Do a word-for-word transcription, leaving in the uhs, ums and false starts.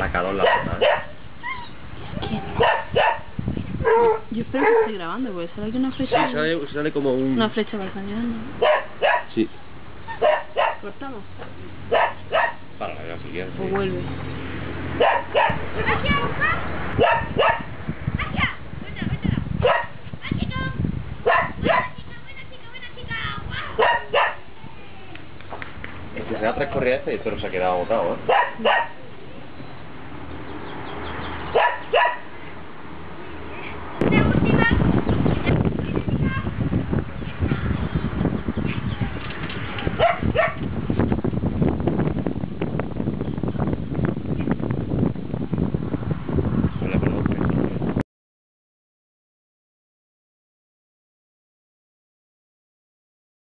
calor la zona. Yo espero que esté grabando, porque sale aquí una flecha. Sí, sale, sale como un... Una flecha balconeando. Sí. ¿Cortamos? Para la si quieres. O vuelve. Es que se da tres corridas y el perro se ha quedado agotado, ¿eh?